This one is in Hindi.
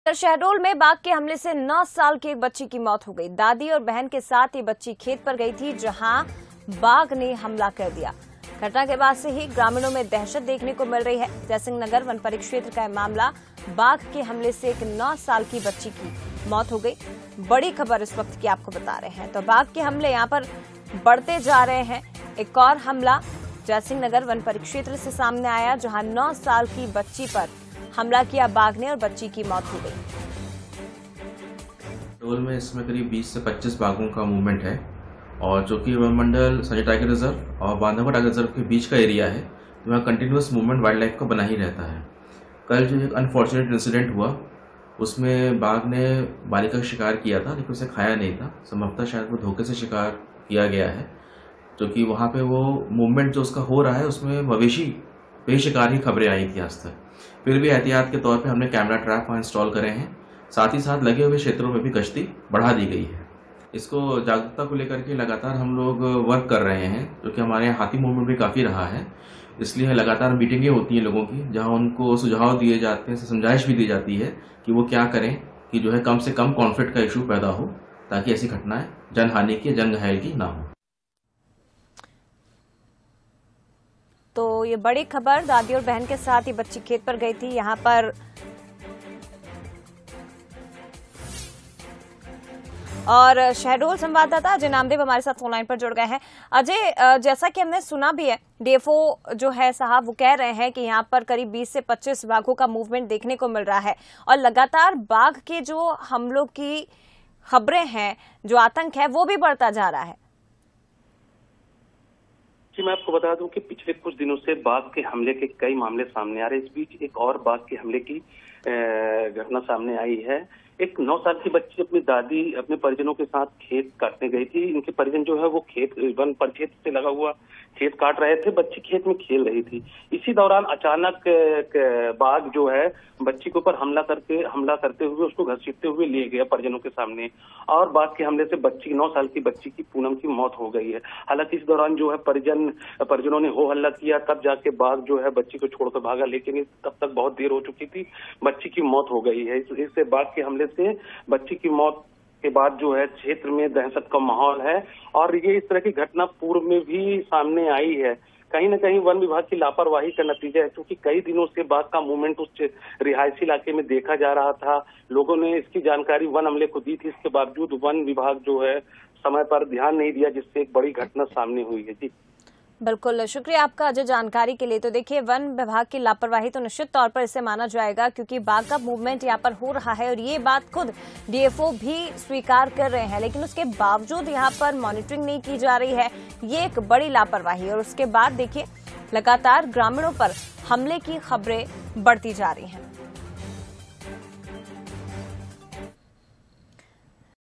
शहडोल में बाघ के हमले से 9 साल की एक बच्ची की मौत हो गई। दादी और बहन के साथ ये बच्ची खेत पर गई थी, जहां बाघ ने हमला कर दिया। घटना के बाद से ही ग्रामीणों में दहशत देखने को मिल रही है। जयसिंह नगर वन परिक्षेत्र का मामला, बाघ के हमले से एक 9 साल की बच्ची की मौत हो गई। बड़ी खबर इस वक्त की आपको बता रहे हैं। तो बाघ के हमले यहां पर बढ़ते जा रहे हैं। एक और हमला जयसिंह नगर वन परिक्षेत्र से सामने आया, जहां 9 साल की बच्ची पर हमला किया बाघ ने और बच्ची की मौत हो गई। शहडोल में इसमें करीब 20 से 25 बाघों का मूवमेंट है, और जो कि वन मंडल संजय टाइगर रिजर्व और बांधवगढ़ टाइगर रिजर्व के बीच का एरिया है, तो वहाँ कंटिन्यूस मूवमेंट वाइल्ड लाइफ का बना ही रहता है। कल जो एक अनफॉर्चुनेट इंसिडेंट हुआ, उसमें बाघ ने बालिका का शिकार किया था, लेकिन उसे खाया नहीं था। संभवतः शायद वो धोखे से शिकार किया गया है, जो कि वहाँ पे वो मूवमेंट जो उसका हो रहा है, उसमें मवेशी बेशिकार ही खबरें आई थी आज तक। फिर भी एहतियात के तौर पे हमने कैमरा ट्रैप वहाँ इंस्टॉल करे हैं। साथ ही साथ लगे हुए क्षेत्रों में भी गश्ती बढ़ा दी गई है। इसको जागरूकता को लेकर के लगातार हम लोग वर्क कर रहे हैं, जो कि हमारे यहाँ हाथी मूवमेंट भी काफ़ी रहा है। इसलिए लगातार मीटिंगें होती हैं लोगों की, जहाँ उनको सुझाव दिए जाते हैं, समझाइश भी दी जाती है कि वो क्या करें कि जो है कम से कम कॉन्फ्लिक्ट का इशू पैदा हो, ताकि ऐसी घटनाएं जनहानि की, जन घायल की ना हो। तो ये बड़ी खबर, दादी और बहन के साथ ये बच्ची खेत पर गई थी। यहाँ पर और शहडोल संवाददाता अजय नामदेव हमारे साथ फोन लाइन पर जुड़ गए हैं। अजय, जैसा कि हमने सुना भी है, डीएफओ जो है साहब वो कह रहे हैं कि यहाँ पर करीब 20 से 25 बाघों का मूवमेंट देखने को मिल रहा है, और लगातार बाघ के जो हमलों की खबरें हैं, जो आतंक है, वो भी बढ़ता जा रहा है। जी, मैं आपको बता दूं कि पिछले कुछ दिनों से बाघ के हमले के कई मामले सामने आ रहे हैं। इस बीच एक और बाघ के हमले की घटना सामने आई है। एक 9 साल की बच्ची अपनी दादी अपने परिजनों के साथ खेत काटने गई थी। इनके परिजन जो है वो खेत वन परिक्षेत्र से लगा हुआ खेत काट रहे थे। बच्ची खेत में खेल रही थी। इसी दौरान अचानक बाघ जो है बच्ची के ऊपर हमला करते हुए उसको घसीटते हुए ले गया परिजनों के सामने, और बाघ के हमले से 9 साल की बच्ची की पूनम की मौत हो गई है। हालांकि इस दौरान जो है परिजनों ने हो हल्ला किया, तब जाके बाघ जो है बच्ची को छोड़कर भागा, लेकिन तब तक बहुत देर हो चुकी थी, बच्ची की मौत हो गई है। इससे बाघ के हमले से बच्ची की मौत के बाद जो है क्षेत्र में दहशत का माहौल है, और ये इस तरह की घटना पूर्व में भी सामने आई है। कहीं न कहीं वन विभाग की लापरवाही का नतीजा है, क्योंकि कई दिनों से बाघ का मूवमेंट उस रिहायशी इलाके में देखा जा रहा था। लोगों ने इसकी जानकारी वन अमले को दी थी, इसके बावजूद वन विभाग जो है समय पर ध्यान नहीं दिया, जिससे एक बड़ी घटना सामने हुई है। जी बिल्कुल, शुक्रिया आपका अजय जानकारी के लिए। तो देखिए, वन विभाग की लापरवाही तो निश्चित तौर पर इसे माना जाएगा, क्योंकि बाघ का मूवमेंट यहाँ पर हो रहा है और ये बात खुद डीएफओ भी स्वीकार कर रहे हैं, लेकिन उसके बावजूद यहाँ पर मॉनिटरिंग नहीं की जा रही है। ये एक बड़ी लापरवाही। और उसके बाद देखिए, लगातार ग्रामीणों पर हमले की खबरें बढ़ती जा रही हैं।